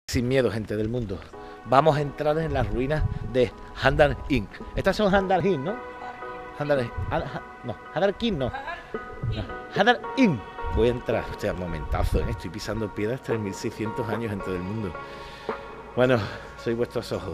Sin miedo, gente del mundo. Vamos a entrar en las ruinas de Handar Inn. Estas son Handar Inn, ¿no? Handar King no. Handar Inn. Voy a entrar. Hostia, momentazo, ¿eh? Estoy pisando piedras 3600 años, gente del mundo. Bueno, soy vuestros ojos.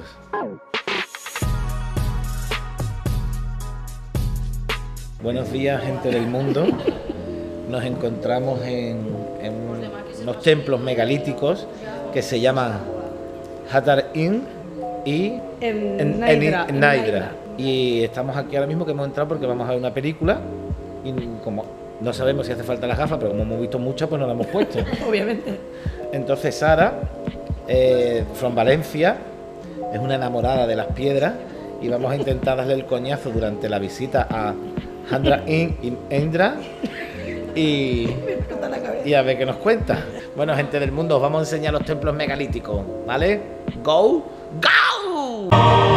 Buenos días, gente del mundo. Nos encontramos en unos templos megalíticos que se llaman Handar Inn y en Naidra. Y estamos aquí ahora mismo, que hemos entrado porque vamos a ver una película y como no sabemos si hace falta las gafas, pero como hemos visto muchas, pues nos las hemos puesto. Obviamente. Entonces Sara, from Valencia, es una enamorada de las piedras y vamos a intentar darle el coñazo durante la visita a Handar Inn y Naidra y a ver qué nos cuenta. Bueno, gente del mundo, os vamos a enseñar los templos megalíticos, ¿vale? ¡Go! ¡Go!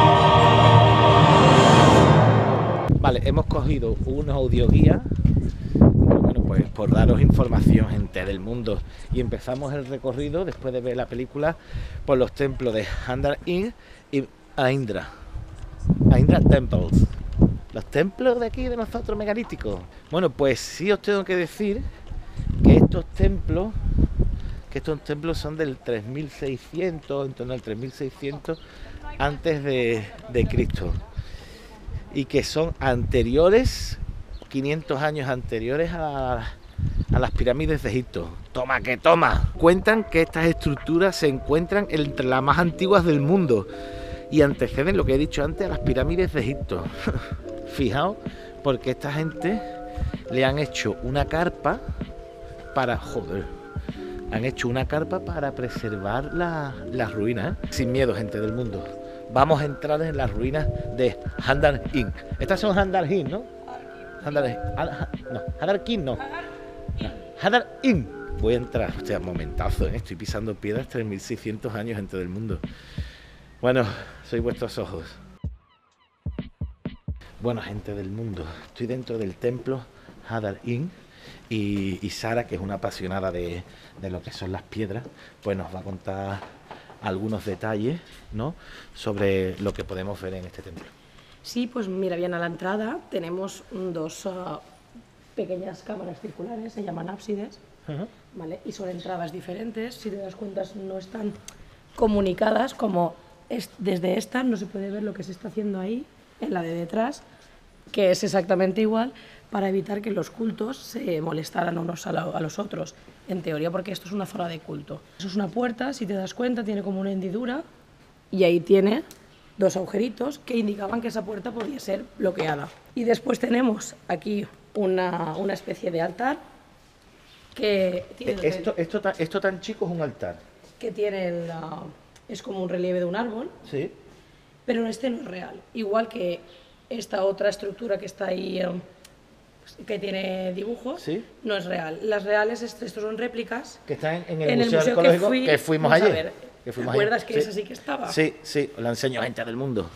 Vale, hemos cogido una audioguía, bueno, pues por daros información, gente del mundo, y empezamos el recorrido, después de ver la película, por los templos de Handar Inn y Naidra Temples. Los templos de aquí de nosotros megalíticos. Bueno, pues sí os tengo que decir que estos templos son del 3600, en torno al 3600 antes de Cristo, y que son anteriores, 500 años anteriores a las pirámides de Egipto. Toma que toma. Cuentan que estas estructuras se encuentran entre las más antiguas del mundo y anteceden, lo que he dicho antes, a las pirámides de Egipto. Fijaos, porque esta gente le han hecho una carpa para preservar las ruinas, ¿eh? Sin miedo, gente del mundo. Vamos a entrar en las ruinas de Handar Inn. Estas son Handar Inn, ¿no? Handar King no. Handar Inn. Voy a entrar. Hostia, momentazo, ¿eh? Estoy pisando piedras 3600 años, gente del mundo. Bueno, soy vuestros ojos. Bueno, gente del mundo, estoy dentro del templo Handar Inn y Sara, que es una apasionada de lo que son las piedras, pues nos va a contar algunos detalles, ¿no?, sobre lo que podemos ver en este templo. Sí, pues mira, bien, a la entrada tenemos dos pequeñas cámaras circulares, se llaman ábsides, ¿vale? Y son entradas diferentes, si te das cuenta no están comunicadas, como desde esta no se puede ver lo que se está haciendo ahí, en la de detrás, que es exactamente igual, para evitar que los cultos se molestaran unos a los otros, en teoría, porque esto es una zona de culto. Eso es una puerta, si te das cuenta, tiene como una hendidura y ahí tiene dos agujeritos que indicaban que esa puerta podía ser bloqueada. Y después tenemos aquí una especie de altar que tiene... Esto tan chico es un altar. Que tiene es como un relieve de un árbol. Sí. Pero este no es real, igual que esta otra estructura que está ahí, que tiene dibujos, ¿sí?, no es real. Las reales, estos son réplicas que están en el museo arqueológico que fuimos ayer. ¿Te acuerdas que esa sí que estaba? Sí, sí, os la enseño, gente del mundo.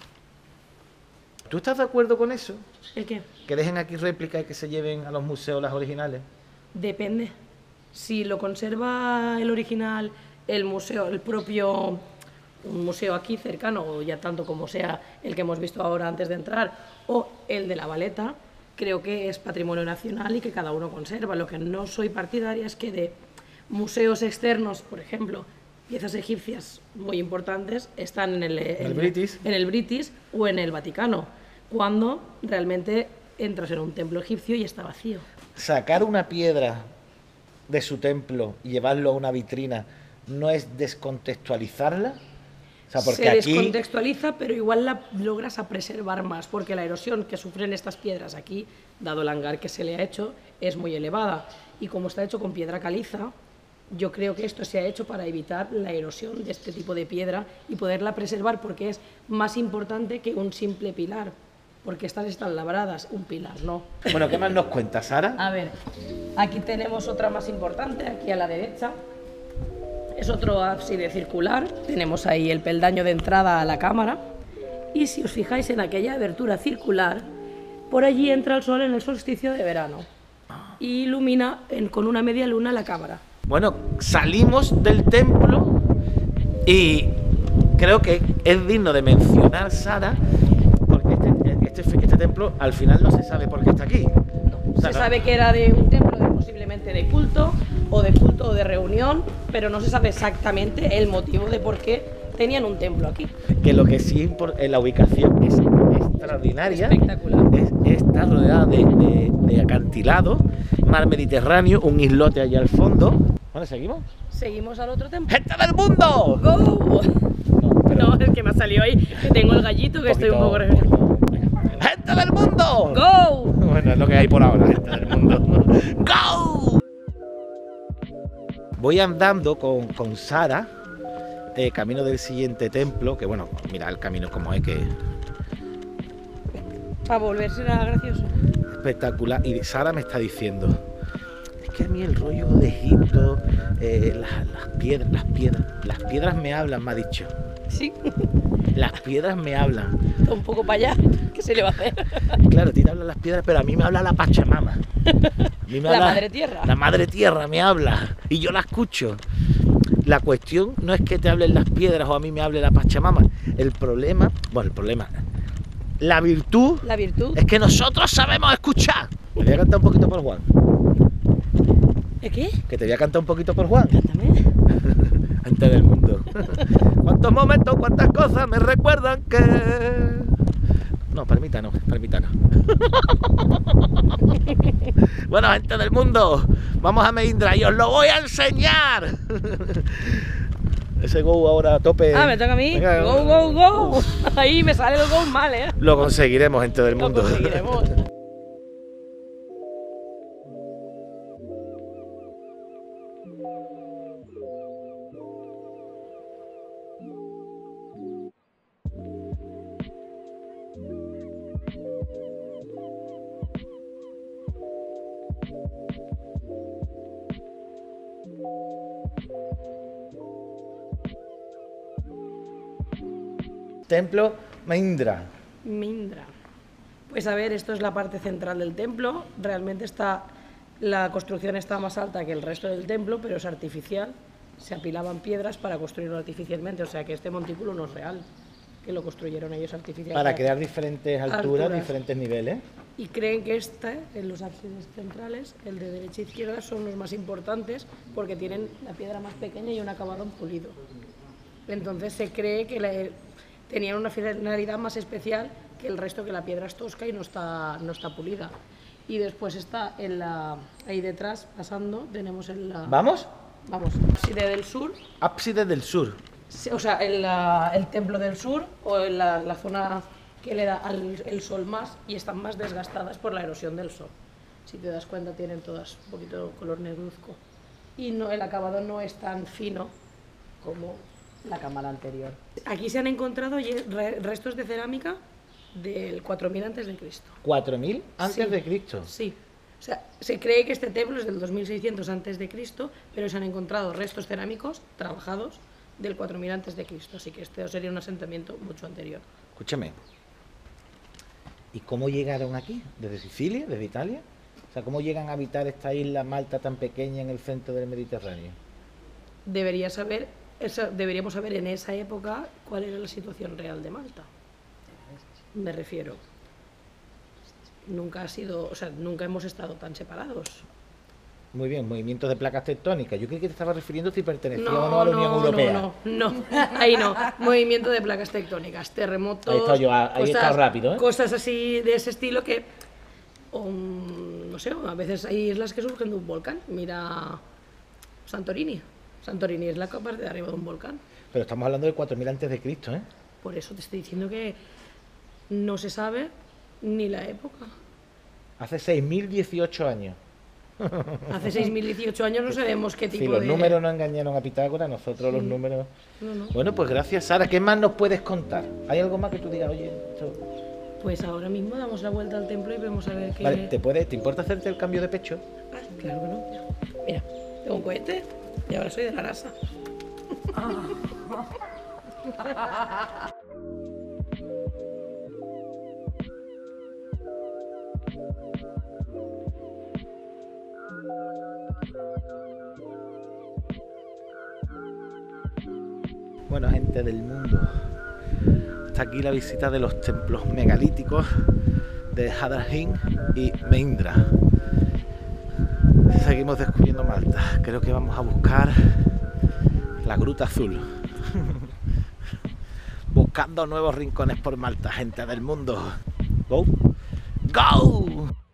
¿Tú estás de acuerdo con eso? ¿El qué? Que dejen aquí réplicas y que se lleven a los museos las originales. Depende. Si lo conserva el original, el museo, un museo aquí cercano, o ya tanto como sea el que hemos visto ahora antes de entrar, o el de la Valeta, creo que es patrimonio nacional y que cada uno conserva. Lo que no soy partidaria es que de museos externos, por ejemplo, piezas egipcias muy importantes están en el British o en el Vaticano, cuando realmente entras en un templo egipcio y está vacío. Sacar una piedra de su templo y llevarlo a una vitrina no es descontextualizarla. O sea, porque se descontextualiza, pero igual la logras a preservar más, porque la erosión que sufren estas piedras aquí, dado el hangar que se le ha hecho, es muy elevada. Y como está hecho con piedra caliza, yo creo que esto se ha hecho para evitar la erosión de este tipo de piedra y poderla preservar, porque es más importante que un simple pilar, porque estas están labradas, un pilar no. Bueno, ¿qué más nos cuentas, Sara? A ver, aquí tenemos otra más importante, aquí a la derecha. Es otro ábside circular, tenemos ahí el peldaño de entrada a la cámara y si os fijáis en aquella abertura circular, por allí entra el sol en el solsticio de verano y ilumina con una media luna la cámara. Bueno, salimos del templo Y creo que es digno de mencionar, Sara, porque este templo al final no se sabe por qué está aquí. O sea, Se sabe que era de un templo posiblemente de culto o de reunión, pero no se sabe exactamente el motivo de por qué tenían un templo aquí. Que lo que sí en la ubicación es extraordinaria. Espectacular. Está rodeada de acantilados, mar Mediterráneo, un islote allá al fondo. ¿Dónde seguimos? Seguimos al otro templo. ¡Gente del mundo! ¡Go! No, es que me ha salido ahí, que tengo el gallito que estoy un poco resfriado. ¡Gente del mundo! ¡Go! Bueno, es lo que hay por ahora, gente del mundo. ¡Go! Voy andando con Sara, camino del siguiente templo, que bueno, mira el camino como es, que Para volverse era gracioso. espectacular. Y Sara me está diciendo, es que a mí el rollo de Egipto, las piedras me hablan, me ha dicho. Sí, Las piedras me hablan. un poco para allá. ¿Qué se le va a hacer? Claro, a ti te hablan las piedras, pero a mí me habla la Pachamama. A mí me La habla madre tierra. La madre tierra me habla y yo la escucho. La cuestión no es que te hablen las piedras o a mí me hable la Pachamama. El problema, la virtud La virtud. es que nosotros sabemos escuchar. Te voy a cantar un poquito por Juan. ¿De qué? Que te voy a cantar un poquito por Juan. Cántame. Gente del mundo. Cuántos momentos, cuántas cosas me recuerdan que... No, permita no. Bueno, gente del mundo, vamos a Meindra y os lo voy a enseñar. Ese go ahora a tope. Ah, me toca a mí. Venga, Go, go, go. Ahí me sale el go mal, ¿eh? Lo conseguiremos, gente del Lo mundo. conseguiremos. Templo Meindra. Mindra. Pues a ver, esto es la parte central del templo. Realmente la construcción está más alta que el resto del templo, pero es artificial. Se apilaban piedras para construirlo artificialmente, o sea que este montículo no es real, que lo construyeron ellos artificialmente. Para crear diferentes alturas, diferentes niveles. Y creen que en los ábsides centrales, el de derecha e izquierda, son los más importantes porque tienen la piedra más pequeña y un acabado pulido. Entonces se cree que tenían una finalidad más especial que el resto, que la piedra es tosca y no está pulida. Y después está ahí detrás, pasando, tenemos ¿Vamos? Vamos, ábside del sur. Ábside del sur. O sea, el templo del sur, o la zona que le da el sol más, y están más desgastadas por la erosión del sol. Si te das cuenta, tienen todas un poquito color negruzco. Y el acabado no es tan fino como la cámara anterior. Aquí se han encontrado restos de cerámica del 4000 a.C. ¿4000 antes de Sí. Cristo? Sí. O sea, se cree que este templo es del 2600 a.C., pero se han encontrado restos cerámicos trabajados del 4000 a.C., así que este sería un asentamiento mucho anterior. Escúchame. ¿Y cómo llegaron aquí? ¿Desde Sicilia? ¿Desde Italia? O sea, ¿cómo llegan a habitar esta isla Malta tan pequeña en el centro del Mediterráneo? Deberíamos saber en esa época cuál era la situación real de Malta. Me refiero. Nunca hemos estado tan separados. Muy bien, movimientos de placas tectónicas. Yo creí que te estaba refiriendo si pertenecía o no a la Unión Europea. No, ahí no. Movimiento de placas tectónicas, terremotos. Ahí he estado rápido, ¿eh? Cosas así de ese estilo que. No sé, a veces hay islas que surgen de un volcán. Mira Santorini. Santorini es la parte de arriba de un volcán. Pero estamos hablando de 4000 antes de Cristo, ¿eh? Por eso te estoy diciendo que no se sabe ni la época. Hace 6018 años. Hace 6018 años no sabemos qué tipo Si los de... números no engañaron a Pitágoras, nosotros los números... No. Bueno, pues gracias, Sara. ¿Qué más nos puedes contar? ¿Hay algo más que tú digas? Oye, esto... Pues ahora mismo damos la vuelta al templo y vamos a ver qué... Vale, ¿te importa hacerte el cambio de pecho? Ah, claro que no. Mira, tengo un cohete y ahora soy de la NASA. Bueno, gente del mundo, está aquí la visita de los templos megalíticos de Hadar-Hin y Meindra. Seguimos descubriendo Malta. Creo que vamos a buscar la Gruta Azul. Buscando nuevos rincones por Malta, gente del mundo. ¡Go! ¡Go!